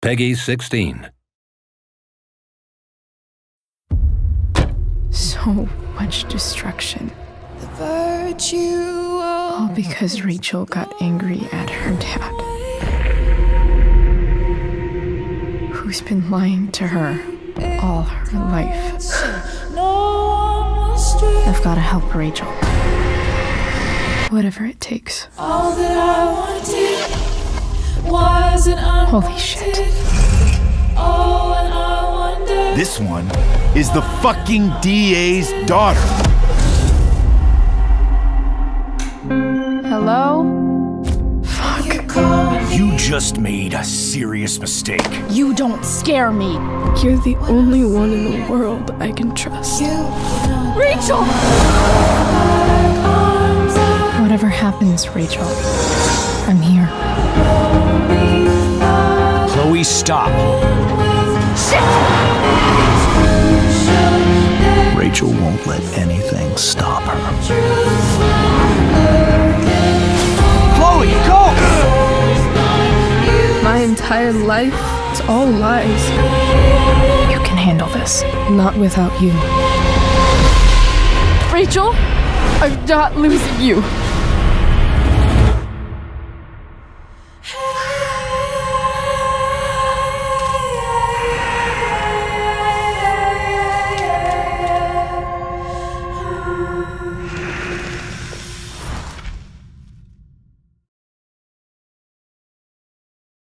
Peggy 16. So much destruction. All because Rachel got angry at her dad. Who's been lying to her all her life. I've got to help Rachel. Whatever it takes. Holy shit. This one is the fucking DA's daughter. Hello? Fuck. You just made a serious mistake. You don't scare me. You're the only one in the world I can trust. Rachel! Whatever happens, Rachel, I'm here. Chloe, stop. Shit! Rachel won't let anything stop her. Chloe, go! My entire life, it's all lies. You can handle this. Not without you. Rachel, I'm not losing you.